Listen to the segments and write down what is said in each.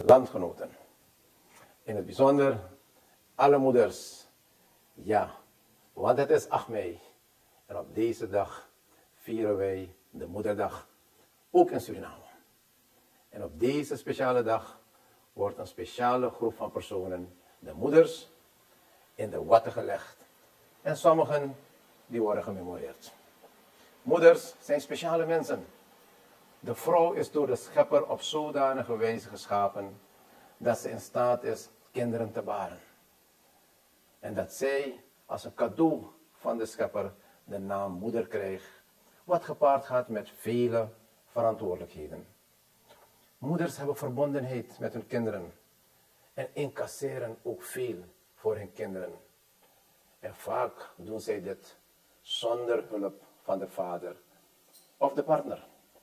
landgenoten. In het bijzonder alle moeders. Ja, want het is 8 mei. En op deze dag vieren wij de Moederdag, ook in Suriname. En op deze speciale dag wordt een speciale groep van personen, de moeders, in de watten gelegd. En sommigen die worden gememoreerd. Moeders zijn speciale mensen. De vrouw is door de schepper op zodanige wijze geschapen dat ze in staat is kinderen te baren. En dat zij als een cadeau van de schepper de naam moeder krijgt, wat gepaard gaat met vele verantwoordelijkheden. Moeders hebben verbondenheid met hun kinderen en incasseren ook veel voor hun kinderen. En vaak doen zij dit zonder hulp van de vader of de partner.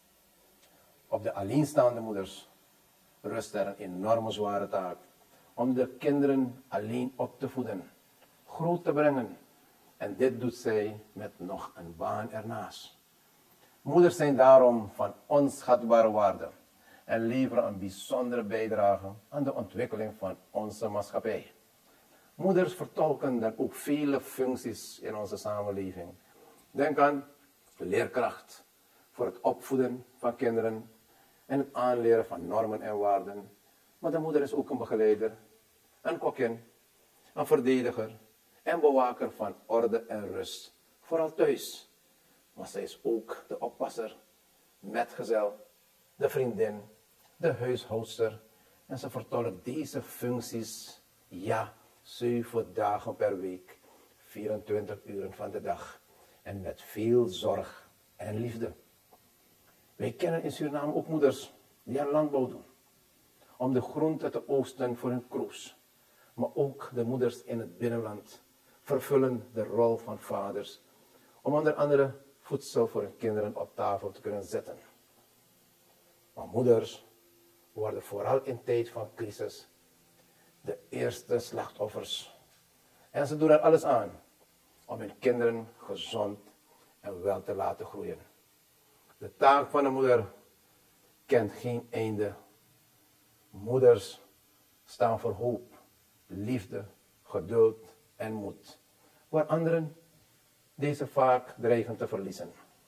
Op de alleenstaande moeders rust er een enorme zware taak om de kinderen alleen op te voeden, groot te brengen. En dit doet zij met nog een baan ernaast. Moeders zijn daarom van onschatbare waarde en leveren een bijzondere bijdrage aan de ontwikkeling van onze maatschappij. Moeders vertolken dan ook vele functies in onze samenleving. Denk aan leerkracht voor het opvoeden van kinderen en het aanleren van normen en waarden. Maar de moeder is ook een begeleider, een kokkin, een verdediger en bewaker van orde en rust, vooral thuis. Maar zij is ook de oppasser, metgezel, de vriendin, de huishoudster. En ze vertolkt deze functies, ja, 7 dagen per week, 24 uren van de dag. En met veel zorg en liefde. Wij kennen in Suriname ook moeders die aan landbouw doen. Om de groenten te oogsten voor hun kroes. Maar ook de moeders in het binnenland vervullen de rol van vaders. Om onder andere voedsel voor hun kinderen op tafel te kunnen zetten. Maar moeders worden vooral in tijd van crisis de eerste slachtoffers. En ze doen er alles aan om hun kinderen gezond en wel te laten groeien. De taak van de moeder kent geen einde. Moeders staan voor hoop, liefde, geduld en moed, waar anderen deze vaak dreigen te verliezen.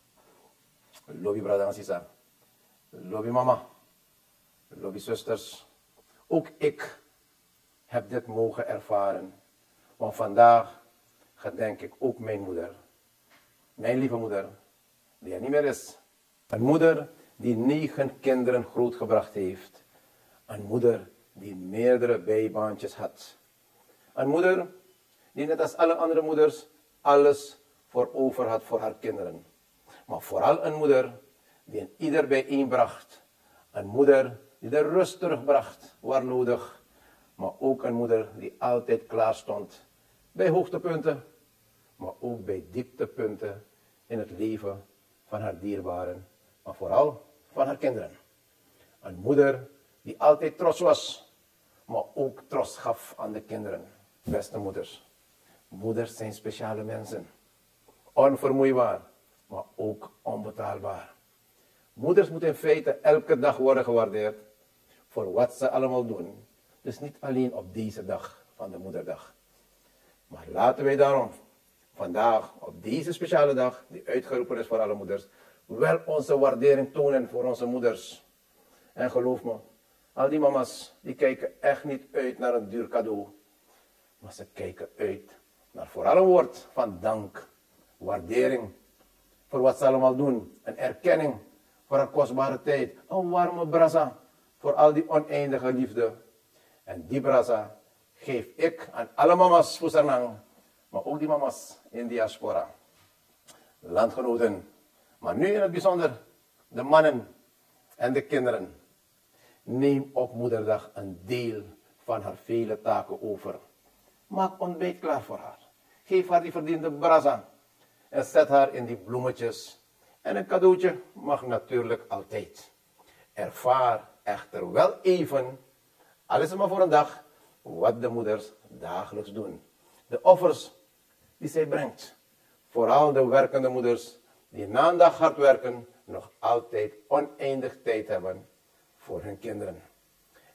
Lobby brada en sisa, lobby mama, lobby zusters. Ook ik heb dit mogen ervaren, want vandaag gedenk ik ook mijn moeder. Mijn lieve moeder, die er niet meer is. Een moeder die 9 kinderen grootgebracht heeft. Een moeder die meerdere bijbaantjes had. Een moeder die net als alle andere moeders alles voor over had voor haar kinderen. Maar vooral een moeder die een ieder bijeenbracht. Een moeder die de rust terugbracht waar nodig. Maar ook een moeder die altijd klaar stond bij hoogtepunten, maar ook bij dieptepunten in het leven van haar dierbaren, maar vooral van haar kinderen. Een moeder die altijd trots was, maar ook trots gaf aan de kinderen. Beste moeders, moeders zijn speciale mensen. Onvermoeibaar, maar ook onbetaalbaar. Moeders moeten in feite elke dag worden gewaardeerd voor wat ze allemaal doen. Dus niet alleen op deze dag van de Moederdag. Maar laten wij daarom vandaag, op deze speciale dag, die uitgeroepen is voor alle moeders, wel onze waardering tonen voor onze moeders. En geloof me, al die mama's, die kijken echt niet uit naar een duur cadeau. Maar ze kijken uit naar vooral een woord van dank, waardering voor wat ze allemaal doen. Een erkenning voor haar kostbare tijd. Een warme brasa voor al die oneindige liefde. En die brasa geef ik aan alle mama's Fusarnang, maar ook die mama's in diaspora. Landgenoten, maar nu in het bijzonder de mannen en de kinderen. Neem op Moederdag een deel van haar vele taken over. Maak ontbijt klaar voor haar. Geef haar die verdiende brasa. En zet haar in die bloemetjes. En een cadeautje mag natuurlijk altijd. Ervaar echter wel even, al is het maar voor een dag, wat de moeders dagelijks doen. De offers die zij brengt. Vooral de werkende moeders die na een dag hard werken nog altijd oneindig tijd hebben voor hun kinderen.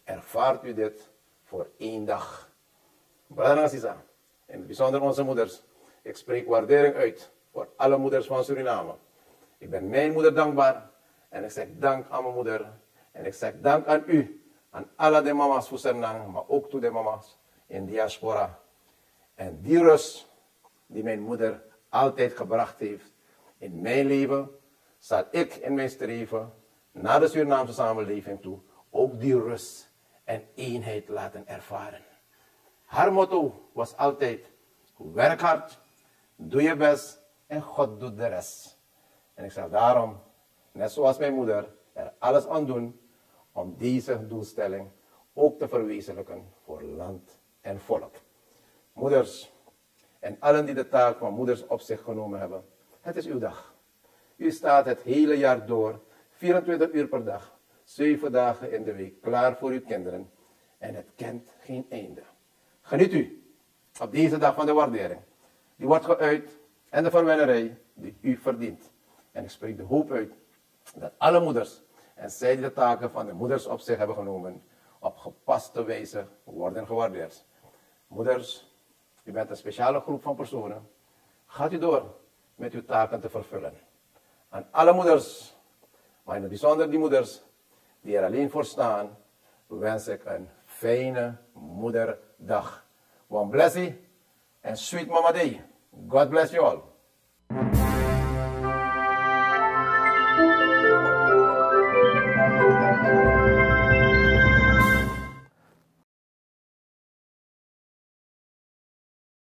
ervaart u dit voor 1 dag. Brother en sister, in het bijzonder onze moeders. Ik spreek waardering uit voor alle moeders van Suriname. Ik ben mijn moeder dankbaar en ik zeg dank aan mijn moeder. En ik zeg dank aan u, aan alle de mama's voor Suriname, maar ook toe de mama's in diaspora. En die rust die mijn moeder altijd gebracht heeft in mijn leven, zal ik in mijn streven naar de Surinaamse samenleving toe ook die rust en eenheid laten ervaren. Haar motto was altijd: werk hard, doe je best en God doet de rest. En ik zal daarom, net zoals mijn moeder, er alles aan doen om deze doelstelling ook te verwezenlijken voor land en volk. Moeders en allen die de taak van moeders op zich genomen hebben, het is uw dag. U staat het hele jaar door, 24 uur per dag, 7 dagen in de week, klaar voor uw kinderen. En het kent geen einde. Geniet u op deze dag van de waardering. Die wordt geuit en de verwennerij die u verdient. En ik spreek de hoop uit dat alle moeders en zij die de taken van de moeders op zich hebben genomen, op gepaste wijze worden gewaardeerd. Moeders, u bent een speciale groep van personen. Gaat u door met uw taken te vervullen. Aan alle moeders, maar in het bijzonder die moeders die er alleen voor staan, wens ik een fijne moederdag. One bless you and sweet mama day. God bless you all.